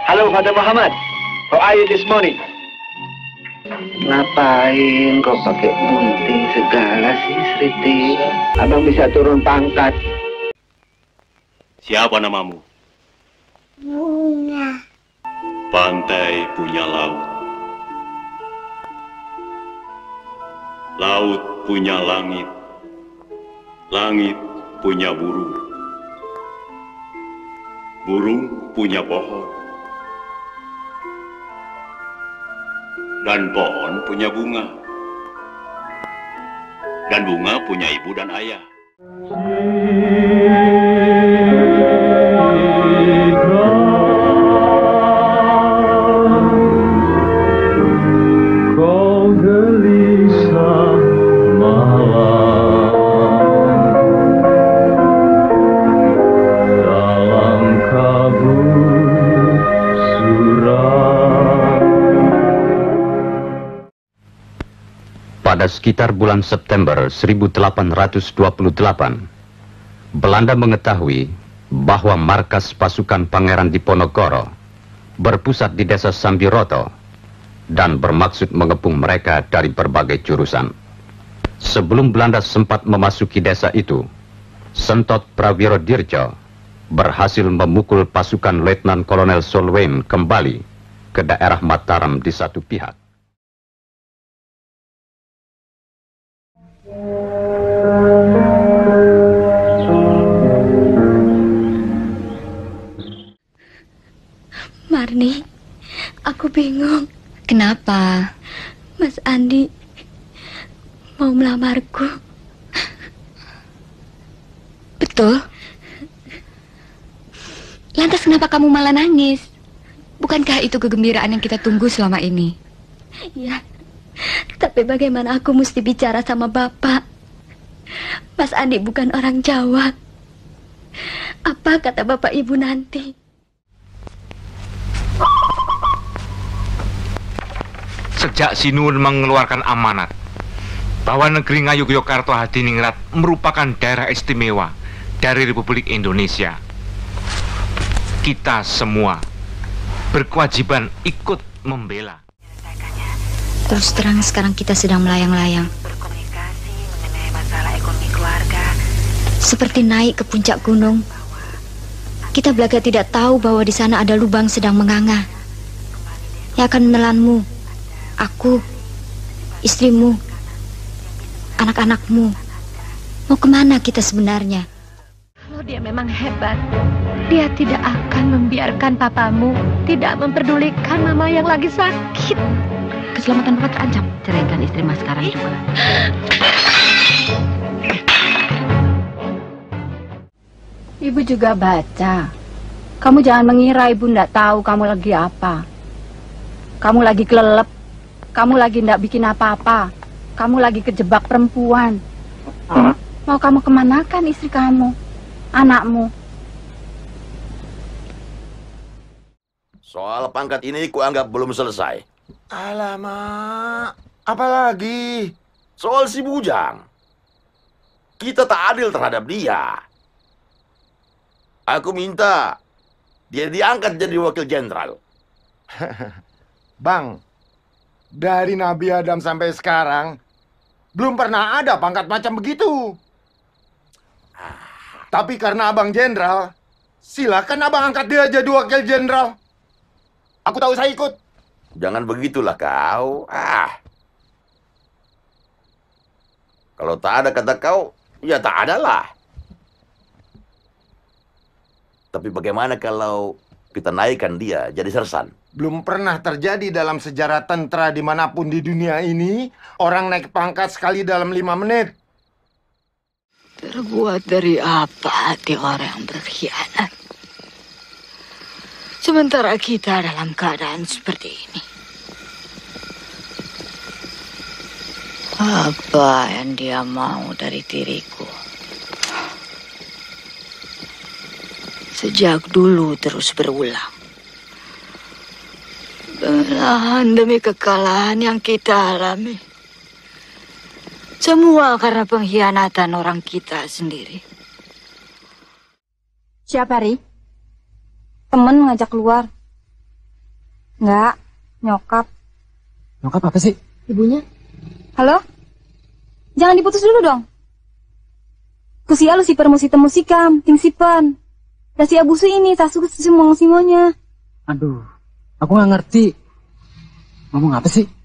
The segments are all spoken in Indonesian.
Halo, Father Muhammad. How are you this morning? Ngapain kau pakai gunting segala sih, Sriti? Abang bisa turun pangkat. Siapa namamu? Bunga. Pantai punya laut. Laut punya langit. Langit punya burung. Burung punya pohon. Dan pohon punya bunga. Dan bunga punya ibu dan ayah. Kau gelisah malam dalam kabut suram. Pada sekitar bulan September 1828, Belanda mengetahui bahwa markas pasukan Pangeran Diponegoro berpusat di desa Sambiroto dan bermaksud mengepung mereka dari berbagai jurusan. Sebelum Belanda sempat memasuki desa itu, Sentot Prawirodirjo berhasil memukul pasukan Letnan Kolonel Solwein kembali ke daerah Mataram di satu pihak. Marni, aku bingung. Kenapa? Mas Andi mau melamarku. Betul? Lantas kenapa kamu malah nangis? Bukankah itu kegembiraan yang kita tunggu selama ini? Ya, tapi bagaimana aku mesti bicara sama Bapak? Mas Andi bukan orang Jawa. Apa kata Bapak Ibu nanti? Sejak Sinuhun mengeluarkan amanat bahwa negeri Ngayogyakarta Hadiningrat merupakan daerah istimewa dari Republik Indonesia, kita semua berkewajiban ikut membela. Terus terang sekarang kita sedang melayang-layang, Berkomunikasi mengenai masalah ekonomi keluarga. seperti naik ke puncak gunung. Kita belaga tidak tahu bahwa di sana ada lubang sedang menganga yang akan menelanmu, aku, istrimu, anak-anakmu. Mau kemana kita sebenarnya? Kalau dia memang hebat, dia tidak akan membiarkan papamu tidak memperdulikan mama yang lagi sakit. Keselamatan Bapak terancam. Ceraikan istri Mas sekarang juga. Ibu juga baca. Kamu jangan mengira ibu ndak tahu kamu lagi apa. Kamu lagi kelelep. Kamu lagi ndak bikin apa-apa. Kamu lagi kejebak perempuan. Mau kamu kemanakan istri kamu, anakmu? Soal pangkat ini kuanggap belum selesai. Alamak, apa lagi? Soal si Bujang. Kita tak adil terhadap dia. Aku minta dia diangkat jadi wakil jenderal. Bang, dari Nabi Adam sampai sekarang belum pernah ada pangkat macam begitu. Tapi karena abang jenderal, silakan abang angkat dia jadi wakil jenderal. Aku tahu saya ikut. Jangan begitulah kau. Kalau tak ada kata kau, ya tak ada lah. Tapi bagaimana kalau kita naikkan dia jadi sersan? Belum pernah terjadi dalam sejarah tentara dimanapun di dunia ini, orang naik pangkat sekali dalam 5 menit. Terbuat dari apa hati orang yang berkhianat? Sementara kita dalam keadaan seperti ini. Apa yang dia mau dari diriku? Sejak dulu terus berulang. Kekalahan demi kekalahan yang kita alami. Semua karena pengkhianatan orang kita sendiri. Siapa, Ri? Temen ngajak keluar. Enggak, nyokap. Nyokap apa sih? Ibunya. Halo? Jangan diputus dulu dong. Kusia lu si musikam, ting sipan. Dan si abusu ini, tasuk simong-simonnya. Aduh, aku nggak ngerti. Ngomong apa sih?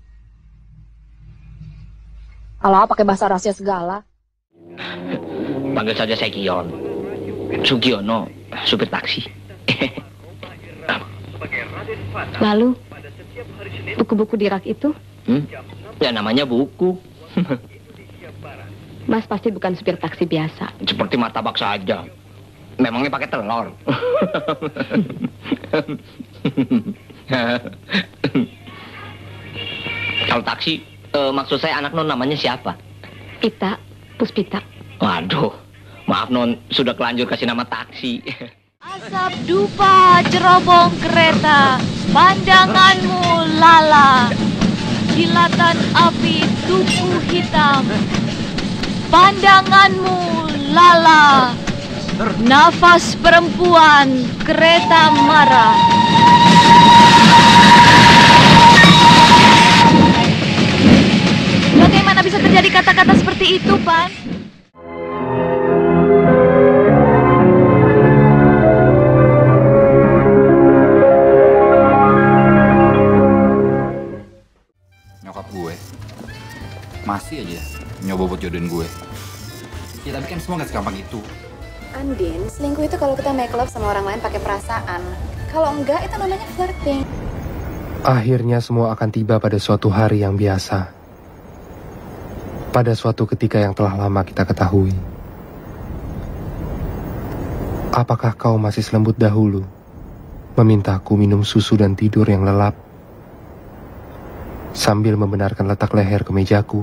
Kalau pakai bahasa rahasia segala. Panggil saja saya Kion. Sugiono, supir taksi. Lalu, buku-buku di rak itu? Ya namanya buku. Mas pasti bukan supir taksi biasa. Seperti martabak saja. Memangnya pakai telur. Kalau taksi, maksud saya anak non namanya siapa? Ita, Puspita. Waduh, maaf non, sudah kelanjur kasih nama taksi. Asap dupa cerobong kereta, pandanganmu lala. Kilatan api tubuh hitam, pandanganmu lala. Nafas perempuan, kereta marah. Bagaimana bisa terjadi kata-kata seperti itu, Pan? Nyokap gue masih aja nyoba buat jodohin gue. Ya tapi kan semua gak segampang itu. Andin, selingkuh itu kalau kita make love sama orang lain pakai perasaan. Kalau enggak, itu namanya flirting. Akhirnya semua akan tiba pada suatu hari yang biasa. Pada suatu ketika yang telah lama kita ketahui. Apakah kau masih selembut dahulu, memintaku minum susu dan tidur yang lelap, sambil membenarkan letak leher ke mejaku?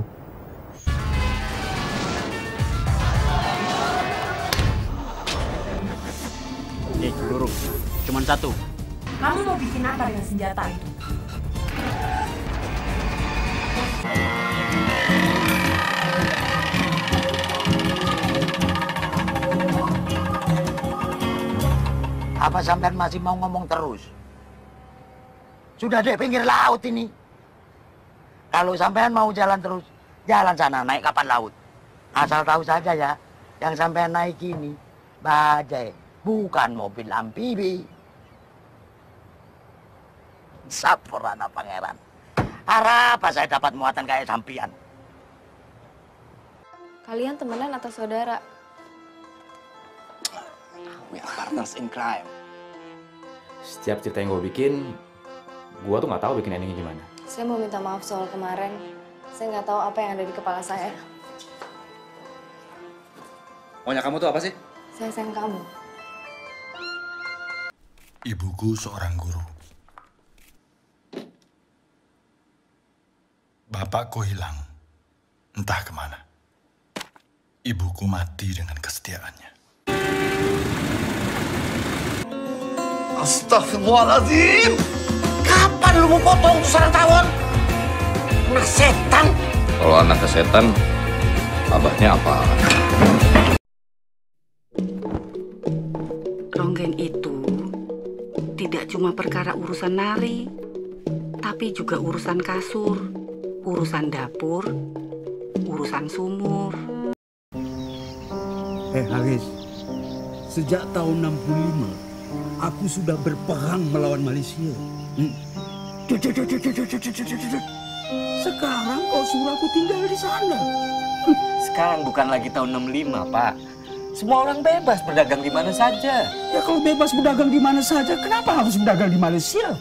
Nih, peluru. Cuman satu. Kamu mau bikin apa dengan senjata itu? Apa sampean masih mau ngomong terus? Sudah deh, pinggir laut ini. Kalau sampean mau jalan terus, jalan sana, naik kapal laut. Asal tahu saja ya, yang sampean naik ini, bajai, bukan mobil amfibi. Saporana pangeran. Harap saya dapat muatan kayak sampian. Kalian temenan atau saudara? We are partners in crime. Setiap cerita yang gue bikin, gue tuh nggak tahu bikin endingnya gimana. Saya mau minta maaf soal kemarin. Saya nggak tahu apa yang ada di kepala saya. Maunya kamu tuh apa sih? Saya sayang kamu. Ibuku seorang guru. Bapakku hilang, entah kemana. Ibuku mati dengan kesetiaannya. Astagfirullahaladzim. Kapan lu mau potong tuh sarang tawon? Anak setan. Kalau anaknya setan, abahnya apa? Ronggen itu tidak cuma perkara urusan nari, tapi juga urusan kasur, urusan dapur, urusan sumur. Haris, sejak tahun 65 aku sudah berperang melawan Malaysia. Sekarang kau suruh aku tinggal di sana. Sekarang bukan lagi tahun 65, Pak. Semua orang bebas berdagang di mana saja. Ya kalau bebas berdagang di mana saja, kenapa harus berdagang di Malaysia?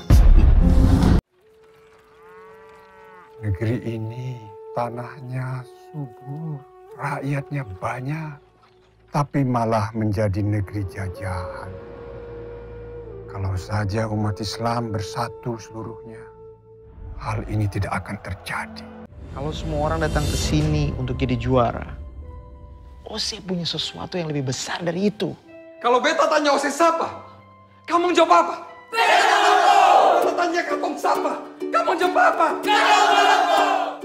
Negeri ini tanahnya subur, rakyatnya banyak, tapi malah menjadi negeri jajahan. Kalau saja umat Islam bersatu seluruhnya, hal ini tidak akan terjadi. Kalau semua orang datang ke sini untuk jadi juara, Ose punya sesuatu yang lebih besar dari itu. Kalau beta tanya Ose siapa, kamu jawab apa? Beta Maloko! Beta tanya katong siapa, kamu jawab apa? Beta Maloko!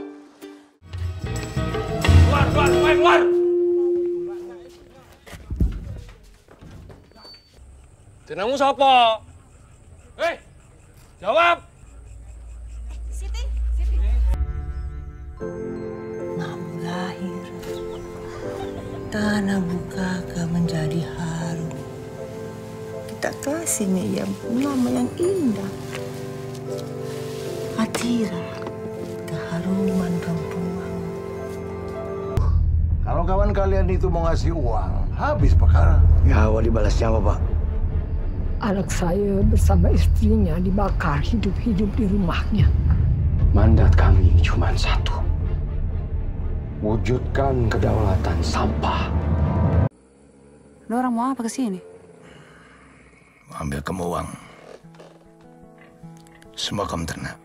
Keluar! Jenengmu sapa? Jawab! kasihnya yang nama yang indah. Atira, keharuman perempuan. Kalau kawan kalian itu mau ngasih uang, habis perkara. Ya, awal dibalasnya apa, Pak? Anak saya bersama istrinya dibakar hidup-hidup di rumahnya. Mandat kami cuma satu. Wujudkan kedaulatan sampah. Lo orang mau apa kesini? Ambil kamu uang. Semua kamu ternak.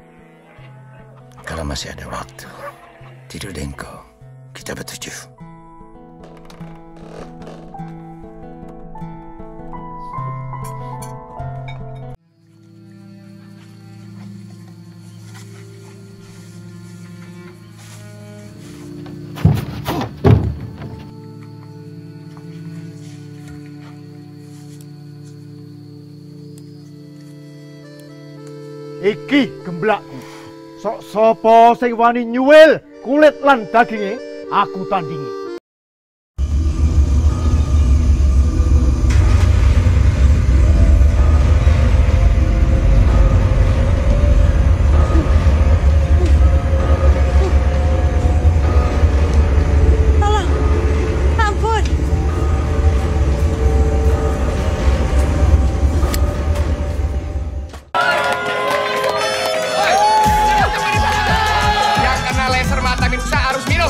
Kalau masih ada waktu, tidur dengko. Kita bertujuh. Iki gemblakku. Sok sopo sing wani nyuwil kulit lan daginge aku tandingi. Tolong, ampun. Yang kena laser mata minusa harus minum.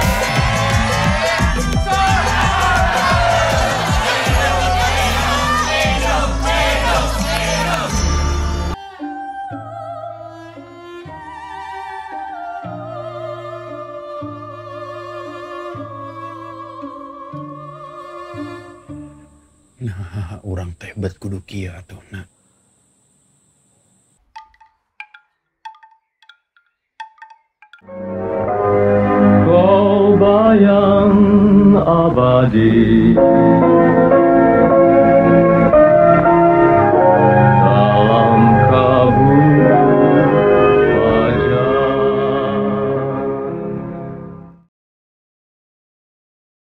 Nah, orang tebet kudu kia tuh, nah. Kau bayang abadi